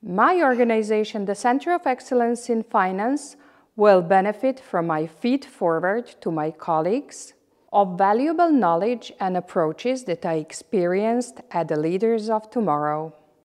My organization, the Center of Excellence in Finance, will benefit from my feed forward to my colleagues of valuable knowledge and approaches that I experienced at the Leaders of Tomorrow.